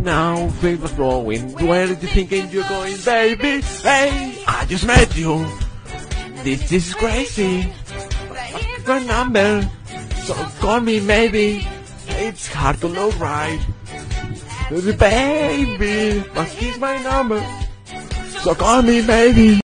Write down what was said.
now, things was blowing. Where did you thinking you're going, baby? Hey, I just met you. This is crazy. What's my number? So call me maybe. It's hard to look right. Baby, what is my number? So call me maybe.